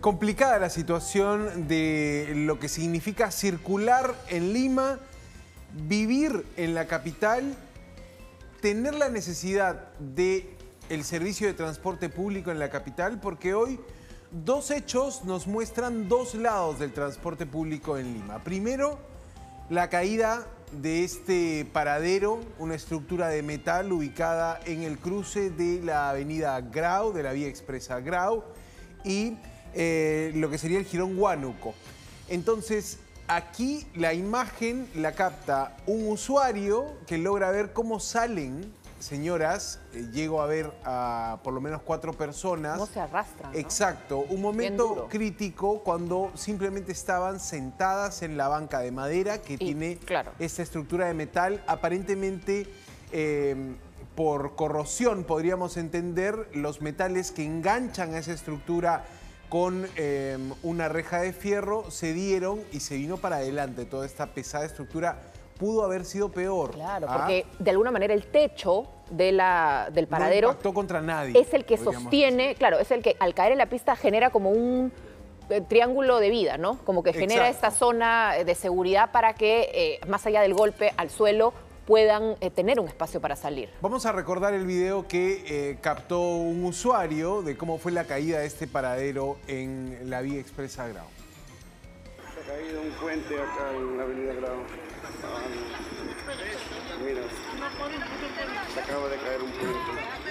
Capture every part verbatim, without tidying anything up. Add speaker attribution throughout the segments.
Speaker 1: complicada la situación de lo que significa circular en Lima, vivir en la capital, tener la necesidad de el servicio de transporte público en la capital, porque hoy dos hechos nos muestran dos lados del transporte público en Lima. Primero, la caída de este paradero, una estructura de metal ubicada en el cruce de la avenida Grau, de la vía expresa Grau, y eh, lo que sería el jirón Huánuco. Entonces, aquí la imagen la capta un usuario que logra ver cómo salen, señoras, eh, llego a ver a por lo menos cuatro personas.
Speaker 2: Cómo se arrastran, ¿no?
Speaker 1: Exacto, un momento crítico cuando simplemente estaban sentadas en la banca de madera que y, tiene claro. esta estructura de metal, aparentemente eh, por corrosión, podríamos entender, los metales que enganchan a esa estructura con eh, una reja de fierro se dieron y se vino para adelante. Toda esta pesada estructura pudo haber sido peor.
Speaker 2: Claro, ¿ah? Porque de alguna manera el techo de la, del paradero
Speaker 1: no impactó contra nadie,
Speaker 2: es el que sostiene, decir. claro, es el que al caer en la pista genera como un eh, triángulo de vida, ¿no? Como que genera Exacto. esta zona de seguridad para que, eh, más allá del golpe al suelo, puedan eh, tener un espacio para salir.
Speaker 1: Vamos a recordar el video que eh, captó un usuario de cómo fue la caída de este paradero en la vía expresa Grau.
Speaker 3: Se ha caído un puente acá en la avenida Grau. Ah, mira, se acaba de caer un puente.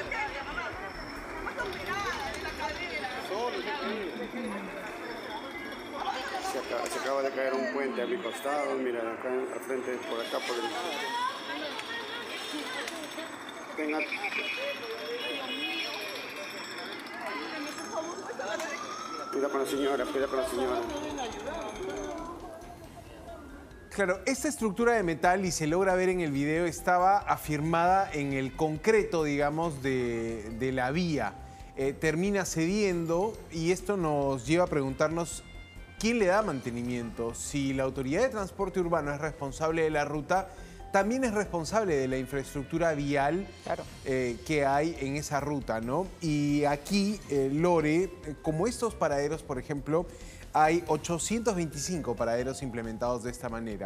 Speaker 3: Se acaba, se acaba de caer un puente a mi costado, mira, acá al frente, por acá, por el... Venga. Cuida con la señora, cuida con la señora.
Speaker 1: Claro, esta estructura de metal, y se logra ver en el video, estaba afirmada en el concreto, digamos, de, de la vía. Eh, termina cediendo y esto nos lleva a preguntarnos quién le da mantenimiento. Si la Autoridad de Transporte Urbano es responsable de la ruta, también es responsable de la infraestructura vial claro. eh, que hay en esa ruta, ¿no? Y aquí, eh, Lore, como estos paraderos, por ejemplo, hay ochocientos veinticinco paraderos implementados de esta manera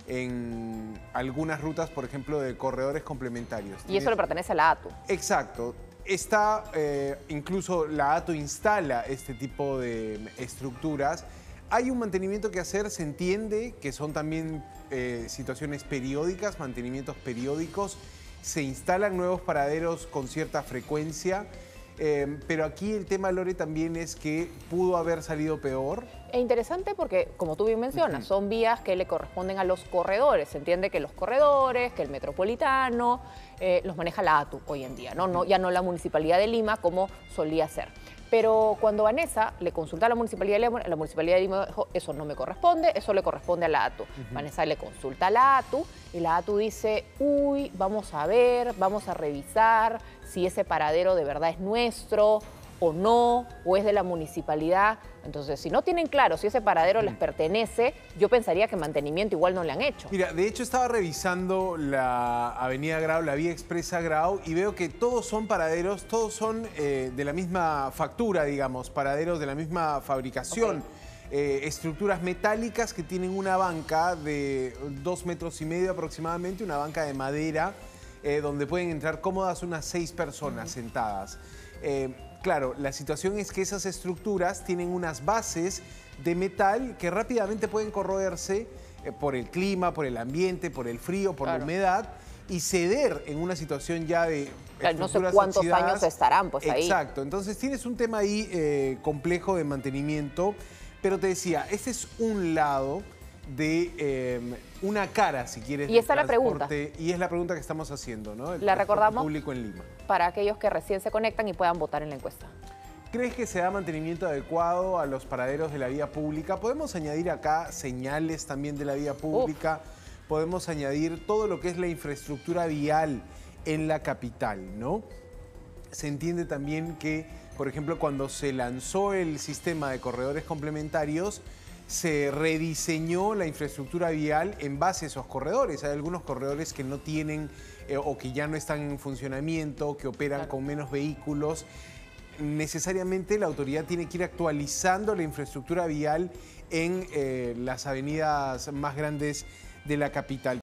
Speaker 1: en algunas rutas, por ejemplo, de corredores complementarios.
Speaker 2: Y eso le pertenece a la A T U.
Speaker 1: Exacto. Está, eh, incluso la A T U instala este tipo de estructuras. Hay un mantenimiento que hacer, se entiende que son también eh, situaciones periódicas, mantenimientos periódicos. Se instalan nuevos paraderos con cierta frecuencia. Eh, pero aquí el tema, Lore, también es que pudo haber salido peor.
Speaker 2: Es interesante porque, como tú bien mencionas, uh-huh. son vías que le corresponden a los corredores. Se entiende que los corredores, que el metropolitano, eh, los maneja la A T U hoy en día, ¿no? No, ya no la Municipalidad de Lima como solía ser. Pero cuando Vanessa le consulta a la Municipalidad de Lima, la Municipalidad de Lima dijo, eso no me corresponde, eso le corresponde a la A T U. Uh-huh. Vanessa le consulta a la A T U y la A T U dice, uy, vamos a ver, vamos a revisar si ese paradero de verdad es nuestro o no, o es de la municipalidad. Entonces, si no tienen claro si ese paradero les pertenece, yo pensaría que mantenimiento igual no le han hecho.
Speaker 1: Mira, de hecho estaba revisando la avenida Grau, la vía expresa Grau, y veo que todos son paraderos, todos son eh, de la misma factura, digamos, paraderos de la misma fabricación. Okay. Eh, estructuras metálicas que tienen una banca de dos metros y medio aproximadamente, una banca de madera, eh, donde pueden entrar cómodas unas seis personas uh-huh. sentadas. Eh, Claro, la situación es que esas estructuras tienen unas bases de metal que rápidamente pueden corroerse eh, por el clima, por el ambiente, por el frío, por claro. la humedad y ceder en una situación ya de
Speaker 2: claro, no sé cuántos oxidadas. años estarán pues ahí.
Speaker 1: Exacto, entonces tienes un tema ahí eh, complejo de mantenimiento, pero te decía, este es un lado de eh, una cara, si quieres.
Speaker 2: Y esa es la pregunta.
Speaker 1: Y es la pregunta que estamos haciendo, ¿no? El
Speaker 2: la recordamos
Speaker 1: público en Lima.
Speaker 2: Para aquellos que recién se conectan y puedan votar en la encuesta.
Speaker 1: ¿Crees que se da mantenimiento adecuado a los paraderos de la vía pública? Podemos añadir acá señales también de la vía pública. Uf. Podemos añadir todo lo que es la infraestructura vial en la capital, ¿no? Se entiende también que, por ejemplo, cuando se lanzó el sistema de corredores complementarios, se rediseñó la infraestructura vial en base a esos corredores. Hay algunos corredores que no tienen eh, o que ya no están en funcionamiento, que operan claro. con menos vehículos. necesariamente la autoridad tiene que ir actualizando la infraestructura vial en eh, las avenidas más grandes de la capital.